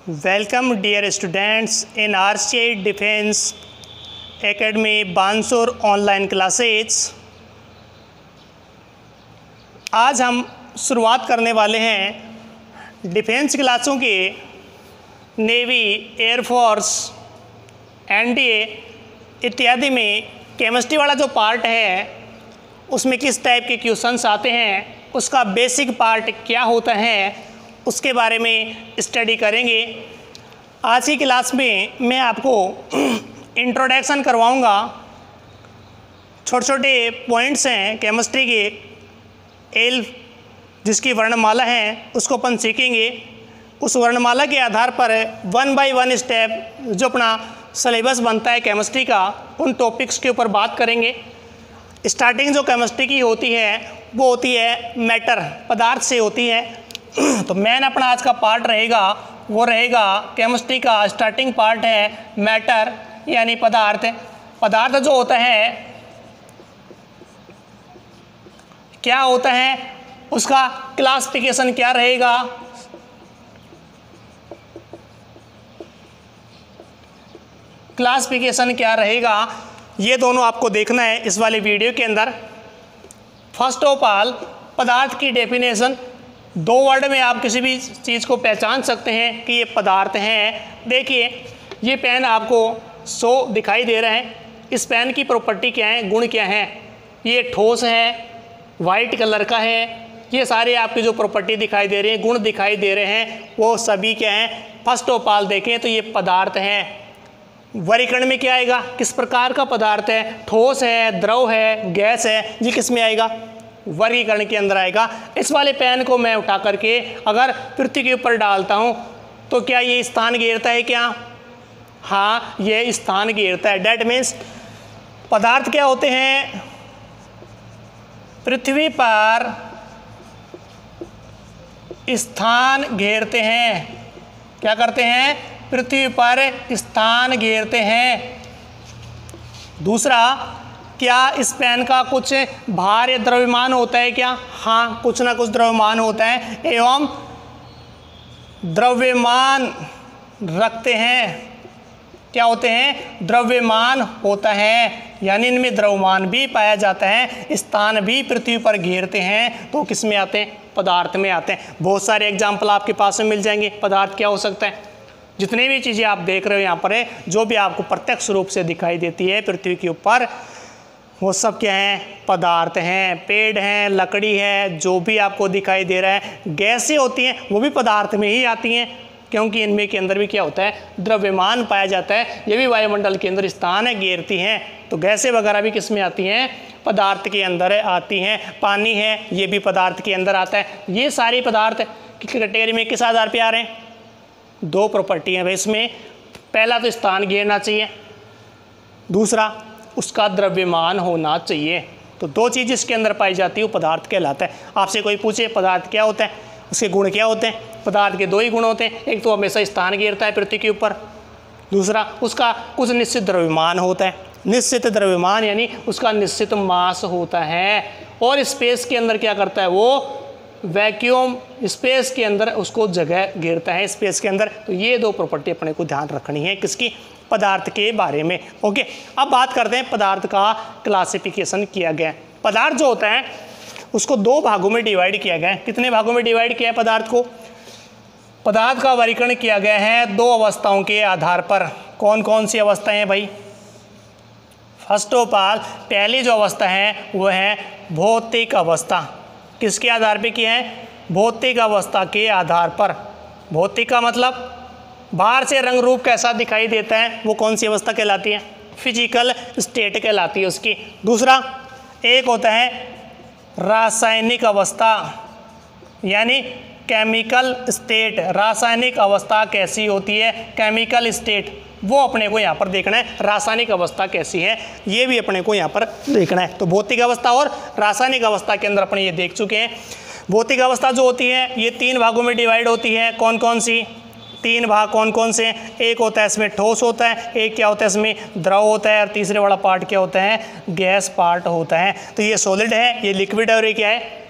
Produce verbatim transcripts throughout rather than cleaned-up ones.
Welcome dear students in R C I defence academy Bansur online classes. आज हम शुरुआत करने वाले हैं डिफेंस क्लासों के navy, air force, N D A इत्यादि में केमिस्ट्री वाला जो पार्ट है उसमें किस टाइप के क्वेश्चंस आते हैं, उसका बेसिक पार्ट क्या होता है उसके बारे में स्टडी करेंगे। आज की क्लास में मैं आपको इंट्रोडक्शन करवाऊंगा। छोटे छोटे पॉइंट्स हैं केमिस्ट्री के, एल जिसकी वर्णमाला है उसको अपन सीखेंगे। उस वर्णमाला के आधार पर वन बाय वन स्टेप जो अपना सिलेबस बनता है केमिस्ट्री का, उन टॉपिक्स के ऊपर बात करेंगे। स्टार्टिंग जो केमिस्ट्री की होती है वो होती है मैटर, पदार्थ से होती है। तो मेन अपना आज का पार्ट रहेगा वो रहेगा केमिस्ट्री का स्टार्टिंग पार्ट है मैटर यानी पदार्थ। पदार्थ जो होता है क्या होता है, उसका क्लासिफिकेशन क्या रहेगा, क्लासिफिकेशन क्या रहेगा, ये दोनों आपको देखना है इस वाले वीडियो के अंदर। फर्स्ट ऑफ ऑल पदार्थ की डेफिनेशन, दो वर्ड में आप किसी भी चीज़ को पहचान सकते हैं कि ये पदार्थ हैं। देखिए ये पेन आपको सो दिखाई दे रहा है, इस पेन की प्रॉपर्टी क्या है, गुण क्या है। ये ठोस है, वाइट कलर का है, ये सारे आपकी जो प्रॉपर्टी दिखाई दे रही हैं, गुण दिखाई दे रहे हैं, वो सभी क्या हैं। फर्स्ट ऑफ ऑल देखें तो ये पदार्थ हैं। वर्गीकरण में क्या आएगा, किस प्रकार का पदार्थ है, ठोस है, द्रव है, गैस है, ये किस में आएगा, वर्गीकरण के अंदर आएगा। इस वाले पेन को मैं उठा करके अगर पृथ्वी के ऊपर डालता हूँ तो क्या ये स्थान घेरता है क्या, हाँ ये स्थान घेरता है। डेट मीन्स पदार्थ क्या होते हैं, पृथ्वी पर स्थान घेरते हैं। क्या करते हैं, पृथ्वी पर स्थान घेरते हैं। दूसरा, क्या इस पेन का कुछ भार या द्रव्यमान होता है क्या, हाँ कुछ ना कुछ द्रव्यमान होता है एवं द्रव्यमान रखते हैं। क्या होते हैं, द्रव्यमान होता है, यानी इनमें द्रव्यमान भी पाया जाता है, स्थान भी पृथ्वी पर घेरते हैं, तो किस में आते हैं, पदार्थ में आते हैं। बहुत सारे एग्जाम्पल आपके पास में मिल जाएंगे पदार्थ क्या हो सकता है। जितनी भी चीज़ें आप देख रहे हो यहाँ पर है, जो भी आपको प्रत्यक्ष रूप से दिखाई देती है पृथ्वी के ऊपर, वो सब क्या हैं, पदार्थ हैं। पेड़ हैं, लकड़ी है, जो भी आपको दिखाई दे रहा है, गैसें होती हैं वो भी पदार्थ में ही आती हैं, क्योंकि इनमें के अंदर भी क्या होता है, द्रव्यमान पाया जाता है। ये भी वायुमंडल के अंदर स्थान है, घेरती हैं। तो गैसें वगैरह भी किस में आती हैं, पदार्थ के अंदर आती हैं। पानी है, ये भी पदार्थ के अंदर आता है। ये सारी पदार्थ की कैटेगरी में किस आधार पर आ रहे हैं, दो प्रॉपर्टी हैं इसमें। पहला तो स्थान घेरना चाहिए, दूसरा उसका द्रव्यमान होना चाहिए। तो दो चीज़ इसके अंदर पाई जाती है, वो पदार्थ कहलाता है। आपसे कोई पूछे पदार्थ क्या होता है, उसके गुण क्या होते हैं, पदार्थ के दो ही गुण होते हैं, एक तो हमेशा स्थान घेरता है पृथ्वी के ऊपर, दूसरा उसका कुछ निश्चित द्रव्यमान होता है। निश्चित द्रव्यमान यानी उसका निश्चित मास होता है, और स्पेस के अंदर क्या करता है, वो वैक्यूम स्पेस के अंदर उसको जगह घेरता है स्पेस के अंदर। तो ये दो प्रॉपर्टी अपने को ध्यान रखनी है किसकी, पदार्थ के बारे में। ओके, अब बात करते हैं पदार्थ का क्लासिफिकेशन किया गया। पदार्थ जो होता है उसको दो भागों में डिवाइड किया गया है। कितने भागों में डिवाइड किया है पदार्थ को, पदार्थ का वर्गीकरण किया गया है दो अवस्थाओं के आधार पर। कौन कौन सी अवस्थाएं हैं भाई, फर्स्ट ऑफ ऑल पहली जो अवस्था है वो है भौतिक अवस्था। किसके आधार पे किया है, भौतिक अवस्था के आधार पर। भौतिक का मतलब बाहर से रंग रूप कैसा दिखाई देता है, वो कौन सी अवस्था कहलाती है, फिजिकल स्टेट कहलाती है उसकी। दूसरा एक होता है रासायनिक अवस्था यानी केमिकल स्टेट। रासायनिक अवस्था कैसी होती है, केमिकल स्टेट, वो अपने को यहाँ पर देखना है। रासायनिक अवस्था कैसी है ये भी अपने को यहाँ पर देखना है। तो भौतिक अवस्था और रासायनिक अवस्था के अंदर अपने ये देख चुके हैं। भौतिक अवस्था जो होती है ये तीन भागों में डिवाइड होती है। कौन कौन सी, तीन भाग कौन कौन से, एक होता है इसमें ठोस होता है, एक क्या होता है इसमें द्रव होता है, और तीसरे वाला पार्ट क्या होता है, गैस पार्ट होता है। तो ये सॉलिड है, ये लिक्विड है, और ये क्या है,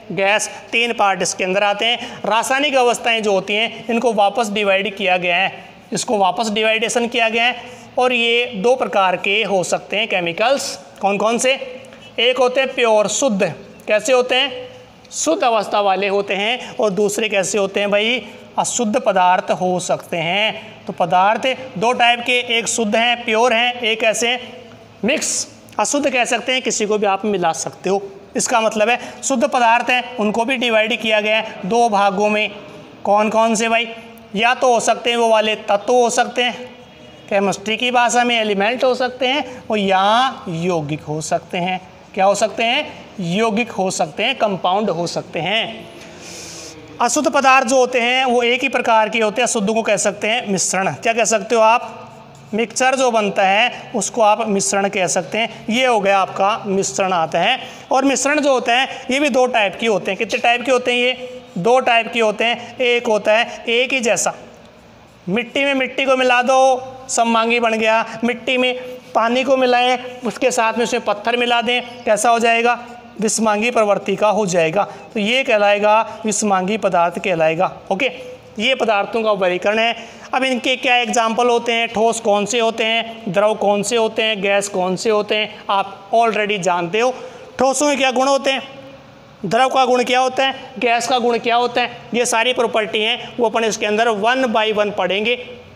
गैस, तीन पार्ट इसके अंदर आते हैं। रासायनिक अवस्थाएं जो होती हैं इनको वापस डिवाइड किया गया है, इसको वापस डिवाइडेशन किया गया है और ये दो प्रकार के हो सकते हैं केमिकल्स। कौन कौन से? एक होते हैं प्योर, शुद्ध। कैसे होते हैं? शुद्ध अवस्था वाले होते हैं। और दूसरे कैसे होते हैं भाई? अशुद्ध पदार्थ हो सकते हैं। तो पदार्थ दो टाइप के, एक शुद्ध हैं, प्योर हैं, एक ऐसे मिक्स अशुद्ध कह सकते हैं, किसी को भी आप मिला सकते हो। इसका मतलब है शुद्ध पदार्थ हैं उनको भी डिवाइड किया गया है दो भागों में। कौन कौन से भाई? या तो हो सकते हैं वो वाले तत्व हो सकते हैं, केमिस्ट्री की भाषा में एलिमेंट हो सकते हैं, और या यौगिक हो सकते हैं। क्या हो सकते हैं? यौगिक हो सकते हैं, कंपाउंड हो सकते हैं। अशुद्ध पदार्थ जो होते हैं वो एक ही प्रकार के होते हैं, अशुद्ध को कह सकते हैं मिश्रण। क्या कह सकते हो आप? मिक्सचर जो बनता है उसको आप मिश्रण कह सकते हैं। ये हो गया आपका मिश्रण आता है। और मिश्रण जो होता है ये भी दो टाइप के होते हैं। कितने टाइप के होते हैं ये? दो टाइप के होते हैं। एक होता है एक ही जैसा, मिट्टी में मिट्टी को मिला दो, सममांगी बन गया। मिट्टी में पानी को मिलाएं, उसके साथ में उसमें पत्थर मिला दें, कैसा हो जाएगा? विषमांगी प्रवृत्ति का हो जाएगा। तो ये कहलाएगा विषमांगी पदार्थ कहलाएगा। ओके, ये पदार्थों का वर्गीकरण है। अब इनके क्या एग्जाम्पल होते हैं? ठोस कौन से होते हैं, द्रव कौन से होते हैं, गैस कौन से होते हैं, आप ऑलरेडी जानते हो। ठोसों में क्या गुण होते हैं, द्रव का गुण क्या होता है, गैस का गुण क्या होता है, ये सारी प्रॉपर्टी हैं वो अपन इसके अंदर वन बाय वन पढ़ेंगे।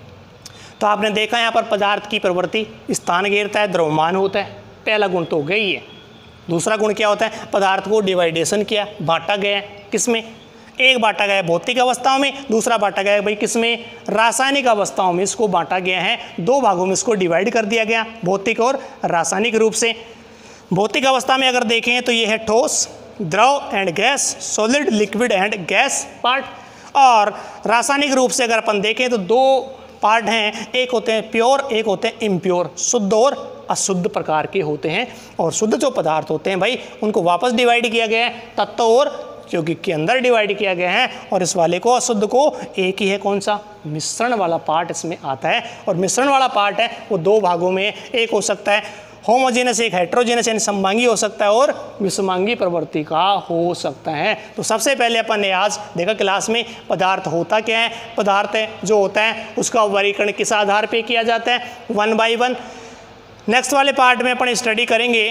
तो आपने देखा यहाँ पर पदार्थ की प्रवृत्ति, स्थान घेरता है, द्रव्यमान होता है, पहला गुण तो हो गया ही है। दूसरा गुण क्या होता है? पदार्थ को डिवाइडेशन किया, बांटा गया है। किसमें? एक बांटा गया है भौतिक अवस्थाओं में, दूसरा बांटा गया है भाई किसमें? रासायनिक अवस्थाओं में। इसको बांटा गया है, दो भागों में इसको डिवाइड कर दिया गया, भौतिक और रासायनिक रूप से। भौतिक अवस्था में अगर देखें तो ये है ठोस, द्रव and gas, solid, liquid and gas part. और रासायनिक रूप से अगर अपन देखें तो दो पार्ट हैं, एक होते हैं प्योर, एक होते हैं इम्प्योर, शुद्ध और अशुद्ध प्रकार के होते हैं। और शुद्ध जो पदार्थ होते हैं भाई उनको वापस डिवाइड किया गया है तत्व और यौगिक के अंदर डिवाइड किया गया है। और इस वाले को अशुद्ध को एक ही है, कौन सा? मिश्रण वाला पार्ट इसमें आता है। और मिश्रण वाला पार्ट है वो दो भागों में, एक हो सकता है होमोजेनस, एक हेट्रोजेनस यानी सममांगी हो सकता है, और विषमांगी प्रवृत्ति का हो सकता है। तो सबसे पहले अपन ने आज देखा क्लास में पदार्थ होता क्या है। पदार्थ जो होता है उसका वर्गीकरण किस आधार पे किया जाता है? One by one. नेक्स्ट वाले पार्ट में अपन स्टडी करेंगे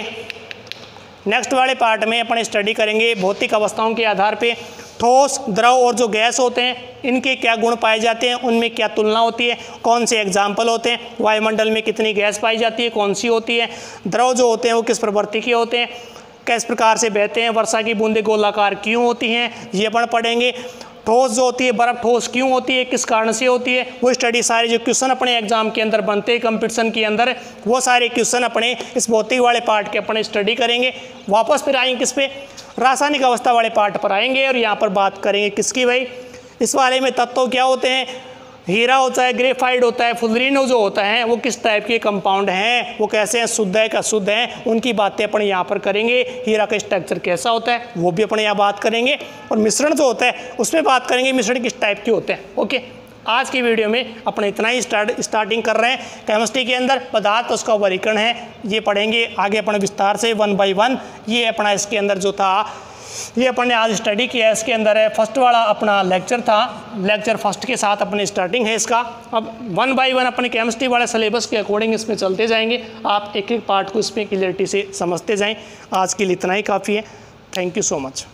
नेक्स्ट वाले पार्ट में अपन स्टडी करेंगे भौतिक अवस्थाओं के आधार पे ठोस, द्रव और जो गैस होते हैं इनके क्या गुण पाए जाते हैं, उनमें क्या तुलना होती है, कौन से एग्जाम्पल होते हैं, वायुमंडल में कितनी गैस पाई जाती है, कौन सी होती है, द्रव जो होते हैं वो किस प्रवृत्ति के होते हैं, किस प्रकार से बहते हैं, वर्षा की बूंदें गोलाकार क्यों होती हैं, ये अपन पढ़ेंगे। ठोस जो होती है, बर्फ ठोस क्यों होती है, किस कारण से होती है, वो स्टडी सारे जो क्वेश्चन अपने एग्जाम के अंदर बनते हैं कंपटीशन के अंदर, वो सारे क्वेश्चन अपने इस भौतिक वाले पार्ट के अपने स्टडी करेंगे। वापस फिर आएंगे किस पे? रासायनिक अवस्था वाले पार्ट पर आएंगे और यहाँ पर बात करेंगे किसकी भाई? इस वाले में तत्व क्या होते हैं, हीरा होता है, ग्रेफाइट होता है, फुलरीनो जो होता है वो किस टाइप के कंपाउंड हैं, वो कैसे हैं, शुद्ध है का शुद्ध है, उनकी बातें अपन यहाँ पर करेंगे। हीरा का स्ट्रक्चर कैसा होता है वो भी अपन यहाँ बात करेंगे। और मिश्रण जो होता है उसमें बात करेंगे मिश्रण किस टाइप के होते हैं। ओके, आज की वीडियो में अपन इतना ही स्टार्ट स्टार्टिंग कर रहे हैं। केमिस्ट्री के अंदर पदार्थ उसका वर्गीकरण है ये पढ़ेंगे आगे अपन विस्तार से वन बाई वन। ये अपना इसके अंदर जो था ये अपन ने आज स्टडी किया है, इसके अंदर है फर्स्ट वाला अपना लेक्चर था, लेक्चर फर्स्ट के साथ अपनी स्टार्टिंग है इसका। अब वन बाय वन अपने केमिस्ट्री वाले सिलेबस के अकॉर्डिंग इसमें चलते जाएंगे, आप एक एक पार्ट को इसमें क्लियरिटी से समझते जाएं। आज के लिए इतना ही काफ़ी है। Thank you so much.